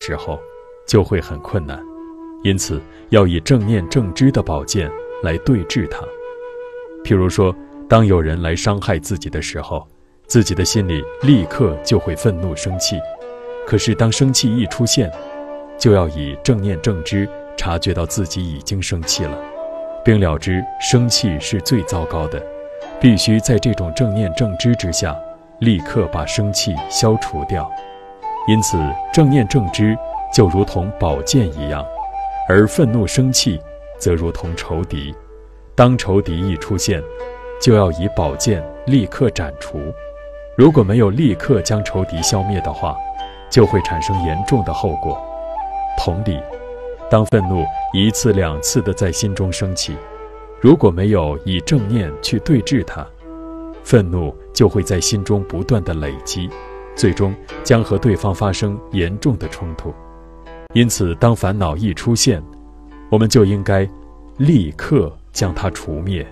时候，就会很困难。因此，要以正念正知的宝剑来对治它。譬如说，当有人来伤害自己的时候，自己的心里立刻就会愤怒生气。可是当生气一出现，就要以正念正知察觉到自己已经生气了，并了知生气是最糟糕的，必须在这种正念正知之下，立刻把生气消除掉。因此，正念正知就如同宝剑一样，而愤怒生气则如同仇敌。当仇敌一出现，就要以宝剑立刻斩除。如果没有立刻将仇敌消灭的话，就会产生严重的后果。同理，当愤怒一次两次地在心中升起，如果没有以正念去对治它，愤怒就会在心中不断地累积，最终将和对方发生严重的冲突。因此，当烦恼一出现，我们就应该立刻将它除灭。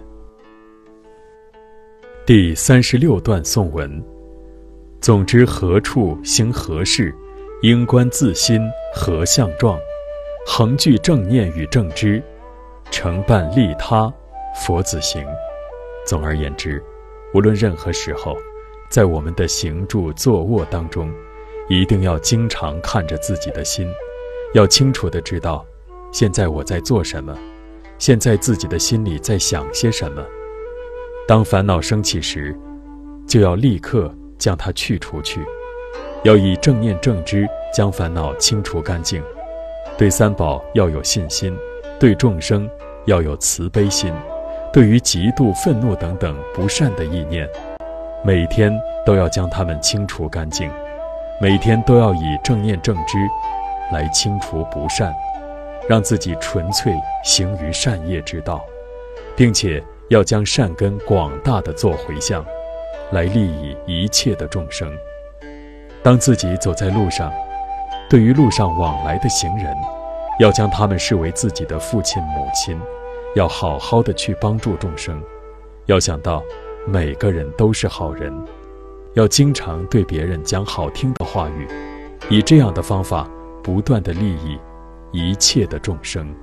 第36段颂文：总之何处行何事，应观自心何相状，恒具正念与正知，成办利他，佛子行。总而言之，无论任何时候，在我们的行住坐卧当中，一定要经常看着自己的心，要清楚地知道现在我在做什么，现在自己的心里在想些什么。当烦恼升起时，就要立刻将它去除去，要以正念正知将烦恼清除干净。对三宝要有信心，对众生要有慈悲心，对于嫉妒、愤怒等等不善的意念，每天都要将它们清除干净，每天都要以正念正知来清除不善，让自己纯粹行于善业之道，并且要将善根广大的做回向，来利益一切的众生。当自己走在路上，对于路上往来的行人，要将他们视为自己的父亲母亲，要好好的去帮助众生。要想到每个人都是好人，要经常对别人讲好听的话语，以这样的方法不断的利益一切的众生。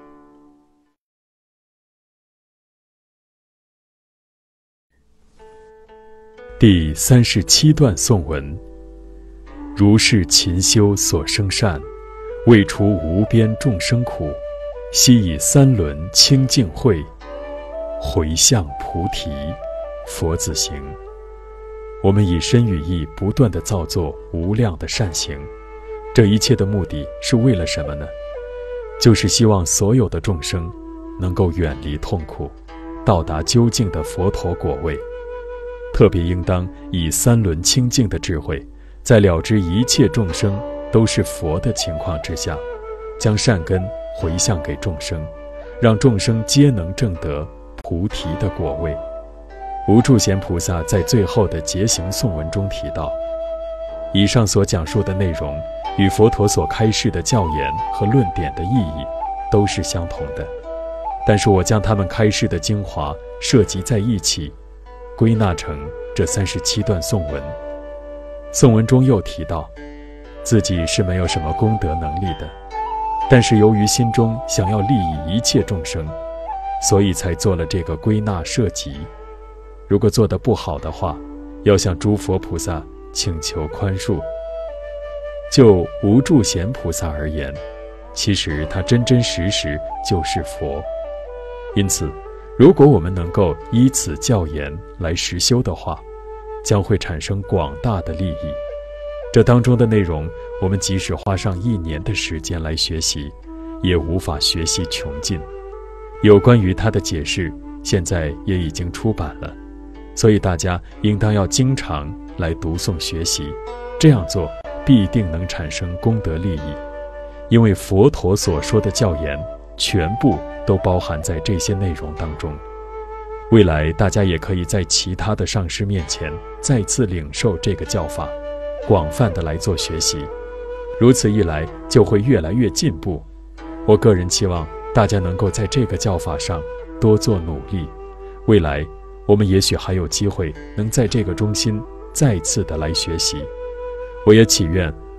第37段颂文：如是勤修所生善，为除无边众生苦，悉以三轮清净慧，回向菩提，佛子行。我们以身语意不断地造作无量的善行，这一切的目的是为了什么呢？就是希望所有的众生能够远离痛苦，到达究竟的佛陀果位。特别应当以三轮清净的智慧，在了知一切众生都是佛的情况之下，将善根回向给众生，让众生皆能证得菩提的果位。无住贤菩萨在最后的结行颂文中提到，以上所讲述的内容与佛陀所开示的教言和论点的意义都是相同的，但是我将他们开示的精华摄集在一起，归纳成这37段颂文。颂文中又提到，自己是没有什么功德能力的，但是由于心中想要利益一切众生，所以才做了这个归纳摄集。如果做得不好的话，要向诸佛菩萨请求宽恕。就无住贤菩萨而言，其实他真真实实就是佛。因此，如果我们能够依此教言来实修的话，将会产生广大的利益。这当中的内容，我们即使花上1年的时间来学习，也无法学习穷尽。有关于它的解释，现在也已经出版了，所以大家应当要经常来读诵学习，这样做必定能产生功德利益。因为佛陀所说的教言全部都包含在这些内容当中。未来大家也可以在其他的上师面前再次领受这个教法，广泛的来做学习，如此一来就会越来越进步。我个人期望大家能够在这个教法上多做努力，未来我们也许还有机会能在这个中心再次的来学习。我也祈愿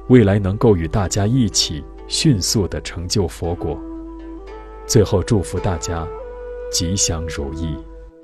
未来能够与大家一起迅速地成就佛果。最后祝福大家吉祥如意。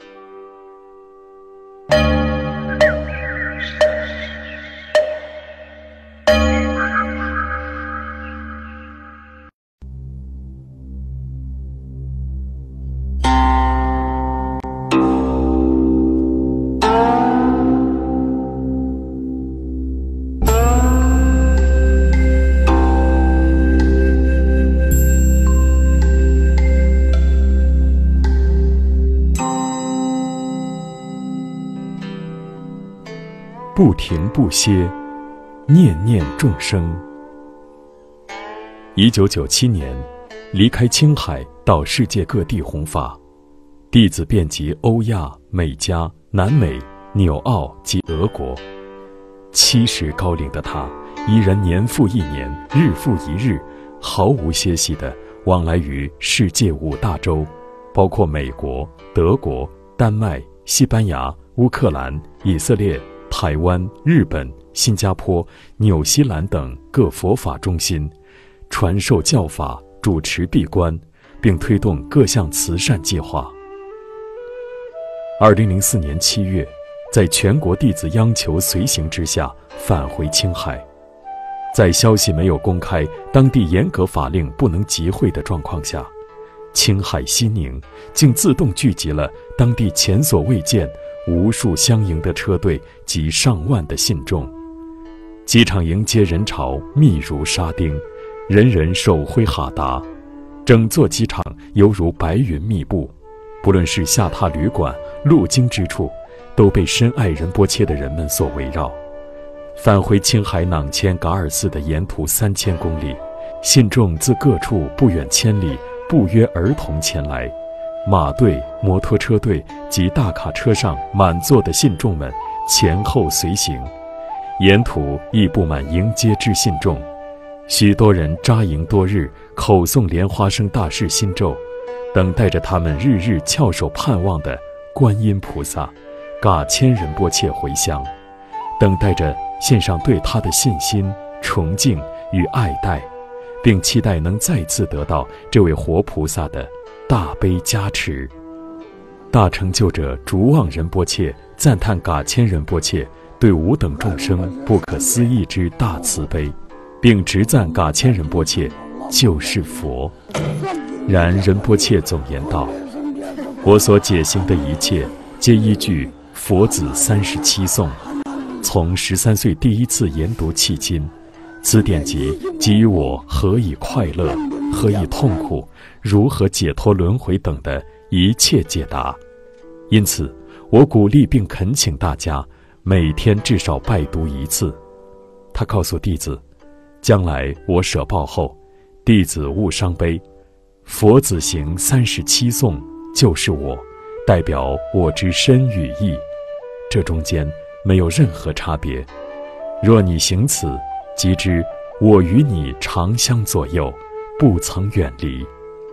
不停不歇，念念众生。1997年，离开青海到世界各地弘法，弟子遍及欧亚、美加、南美、纽澳及俄国。70高龄的他，依然年复一年，日复一日，毫无歇息地往来于世界5大洲，包括美国、德国、丹麦、西班牙、乌克兰、以色列、台湾、日本、新加坡、纽西兰等各佛法中心，传授教法，主持闭关，并推动各项慈善计划。2004年7月，在全国弟子央求随行之下，返回青海。在消息没有公开、当地严格法令不能集会的状况下，青海西宁竟自动聚集了当地前所未见无数相迎的车队及上万的信众。机场迎接人潮密如沙丁，人人手挥哈达，整座机场犹如白云密布，不论是下榻旅馆、路经之处，都被深爱仁波切的人们所围绕。返回青海囊谦噶尔寺的沿途3000公里，信众自各处不远千里，不约而同前来。马队、摩托车队及大卡车上满座的信众们前后随行，沿途亦布满迎接之信众。许多人扎营多日，口诵莲花生大士心咒，等待着他们日日翘首盼望的观音菩萨、噶千仁波切回乡，等待着献上对他的信心、崇敬与爱戴，并期待能再次得到这位活菩萨的大悲加持。大成就者竺旺仁波切赞叹噶千仁波切对吾等众生不可思议之大慈悲，并直赞噶千仁波切就是佛。然仁波切总言道：我所解行的一切，皆依据佛子37颂，从13岁第一次研读迄今，此典籍给予我何以快乐，何以痛苦，如何解脱轮回等的一切解答。因此，我鼓励并恳请大家每天至少拜读一次。他告诉弟子，将来我舍报后，弟子勿伤悲，佛子行37颂就是我，代表我之身与意，这中间没有任何差别。若你行此，即知我与你常相左右，不曾远离。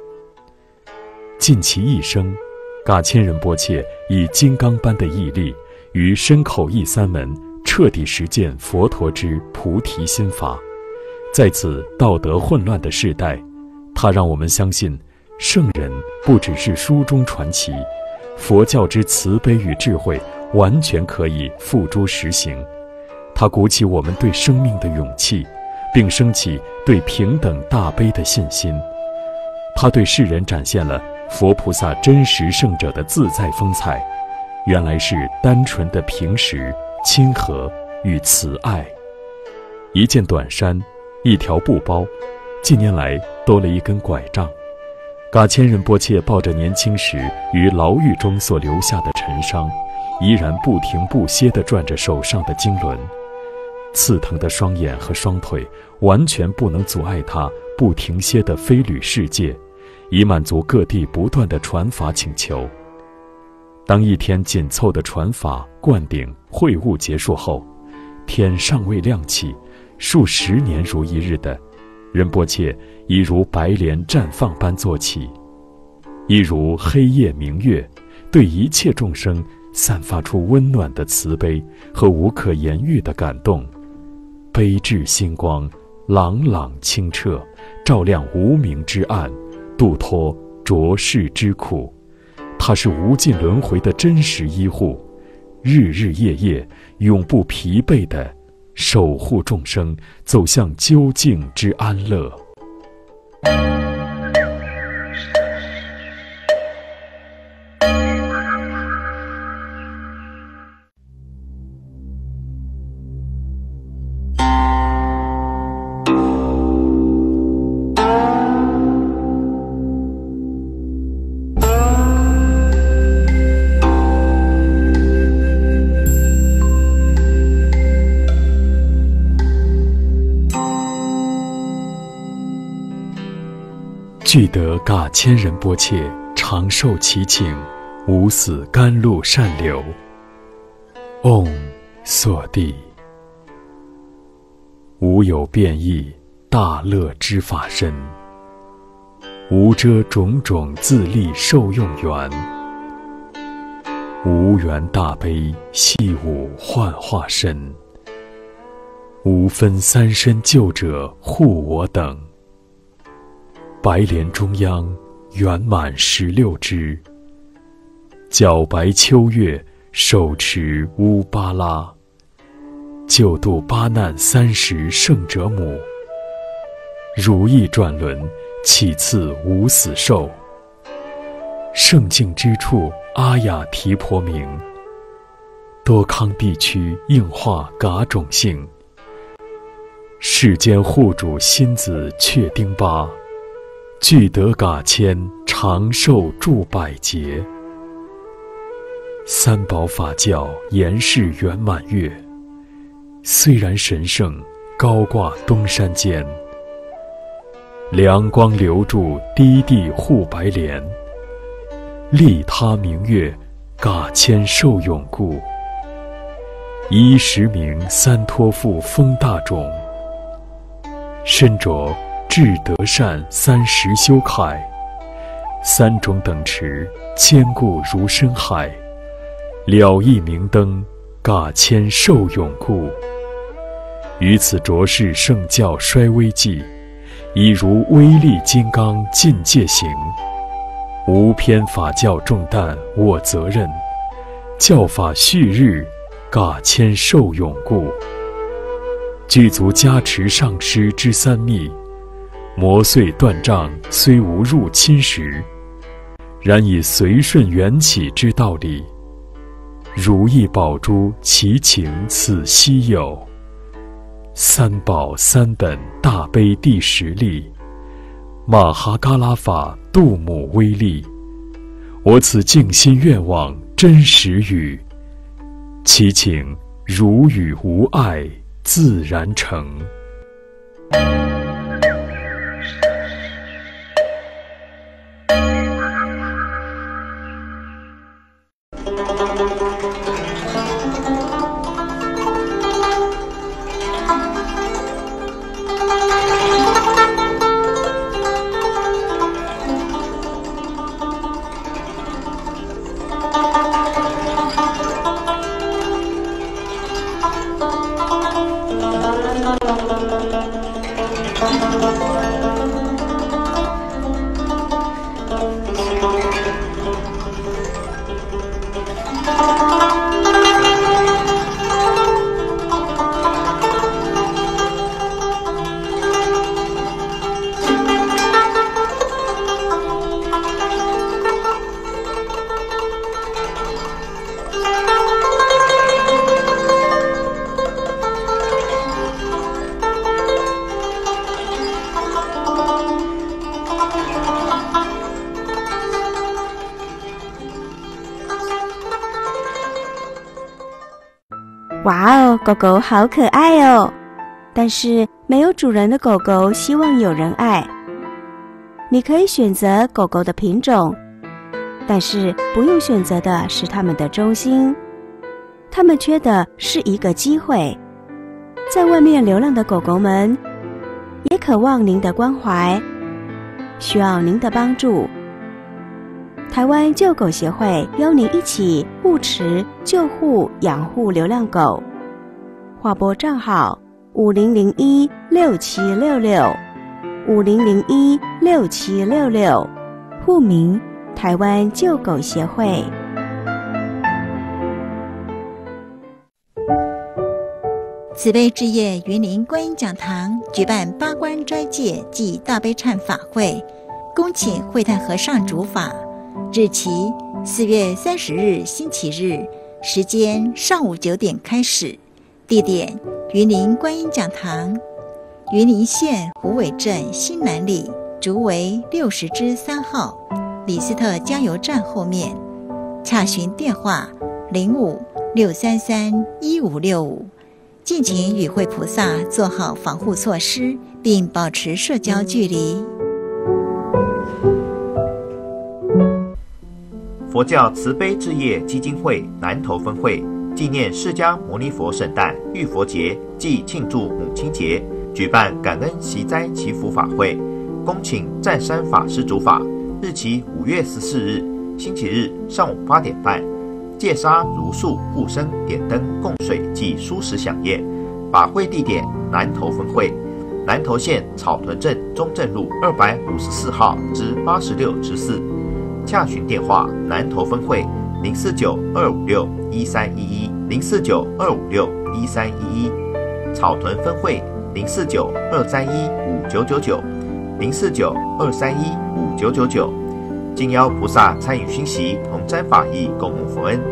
尽其一生，噶千仁波切以金刚般的毅力，于身口意3门彻底实践佛陀之菩提心法。在此道德混乱的时代，他让我们相信，圣人不只是书中传奇，佛教之慈悲与智慧完全可以付诸实行。他鼓起我们对生命的勇气，并升起对平等大悲的信心。他对世人展现了佛菩萨真实圣者的自在风采，原来是单纯的平实、亲和与慈爱。一件短衫，一条布包，近年来多了一根拐杖。噶千仁波切抱着年轻时于牢狱中所留下的尘伤，依然不停不歇地转着手上的经轮。刺疼的双眼和双腿完全不能阻碍他不停歇地飞旅世界，以满足各地不断的传法请求。当一天紧凑的传法、灌顶、会晤结束后，天尚未亮起，数10年如一日的仁波切已如白莲绽放般坐起，一如黑夜明月，对一切众生散发出温暖的慈悲和无可言喻的感动。 悲智星光，朗朗清澈，照亮无明之暗，度脱浊世之苦。它是无尽轮回的真实医护，日日夜夜永不疲惫地守护众生走向究竟之安乐。具得嘎千人波切，长寿祈请，无死甘露善流。唵所地。无有变异，大乐之法身，无遮种种自利受用缘，无缘大悲系吾幻化身，无分三身救者护我等。白莲中央圆满16支，皎白秋月手持乌巴拉，救度八难30圣者母，如意转轮启赐无死寿。圣境之处阿雅提婆明，多康地区应化嘎种姓，世间护主心子确丁巴，具得嘎千长寿住百劫。三宝法教严饰圆满月，虽然神圣高挂东山间，凉光流注低地护白莲，利他明月嘎千寿永固。依实名三托付封大种，身着智德善30修铠，3种等持坚固如深海，了义明灯嘎千寿永固。于此浊世圣教衰微际，已如威力金刚尽界行，无偏法教重担我责任，教法旭日嘎千寿永固。具足加持上师之三密，磨碎断障虽无入侵时，然以随顺缘起之道理，如意宝珠其情此稀有。三宝三本大悲第10例，马哈嘎拉法度母威力，我此静心愿望真实语，其情如与无碍自然成。 哇哦，狗狗好可爱哦！但是没有主人的狗狗希望有人爱。你可以选择狗狗的品种，但是不用选择的是它们的忠心。它们缺的是一个机会。在外面流浪的狗狗们也渴望您的关怀，需要您的帮助。台湾救狗协会邀您一起护持、救护、养护流浪狗。划拨账号 50016766，50016766，户名台湾救狗协会。 慈悲之夜云林观音讲堂举办八关斋戒暨大悲忏法会，恭请慧泰和尚主法，日期4月30日星期日，时间上午9点开始，地点云林观音讲堂，云林县虎尾镇新南里竹围60之3号，李斯特加油站后面。洽询电话05-633-1565。敬请与会菩萨做好防护措施，并保持社交距离。 佛教慈悲置业基金会南投分会纪念释迦牟尼佛圣诞、浴佛节暨庆祝母亲节，举办感恩息灾祈福法会，恭请湛山法师主法，日期5月14日星期日上午8点半。戒杀如数护生点灯供水及蔬食飨宴，法会地点南投分会，南投县草屯镇中正路254号至86之4。洽询电话：南投分会049-256-1311，049-256-1311；草屯分会049-231-5999，049-231-5999。敬邀菩萨参与熏习，同沾法益，共沐佛恩。